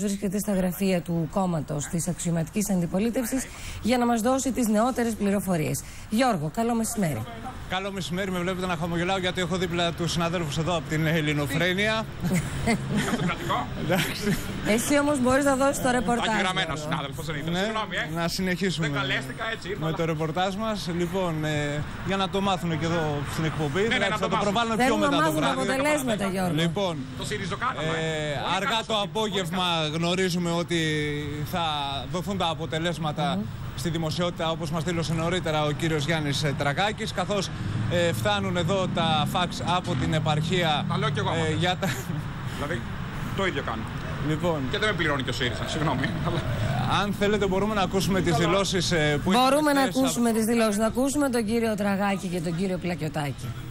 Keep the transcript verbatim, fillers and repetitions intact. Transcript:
Βρίσκεται στα γραφεία του κόμματος της αξιωματικής αντιπολίτευσης για να μας δώσει τις νεότερες πληροφορίες. Γιώργο, καλό μεσημέρι. Καλό μεσημέρι, με βλέπετε να χαμογελάω γιατί έχω δίπλα τους συναδέλφους εδώ από την Ελληνοφρένεια. Εσύ όμως μπορείς να δώσεις το ρεπορτάζ. Αγγεγραμμένος συνάδελφος, δεν ήθελα. Συγγνώμη, ε. Να συνεχίσουμε δεν καλέστηκα, έτσι, ήρθα, με αλλά... το ρεπορτάζ μας. Λοιπόν, ε, για να το μάθουν και εδώ στην εκπομπή. Ναι, ναι, θα το, το προβάλλουμε πιο μετά το βράδυ. Αποτελέσματα, Γιώργο. Λοιπόν, το ΣΥΡΙΖΟ κάναμε. Ε, αργά το απόγευμα γνωρίζουμε ότι θα δοθούν τα αποτελέσματα mm-hmm. στη δημοσιότητα, όπως μας δήλωσε νωρίτερα ο κύριος Γιάννης Τρακάκης, καθώς ε, φτάνουν εδώ τα φαξ από την επαρχία. Τα λέω κι εγώ. Ε, για τα... Δηλαδή, το ίδιο κάνω. Λοιπόν, και δεν με πληρώνει και ο ΣΥΡΙΖΑ, συγγνώμη. Αν θέλετε μπορούμε να ακούσουμε τις δηλώσεις που Μπορούμε να ακούσουμε τις δηλώσεις, να ακούσουμε τον κύριο Τραγάκη και τον κύριο Πλακιωτάκη.